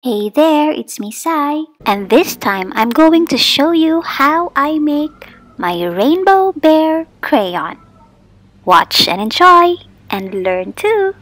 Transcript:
Hey there, it's me Sai, and this time I'm going to show you how I make my Rainbow Bear Crayon. Watch and enjoy, and learn too!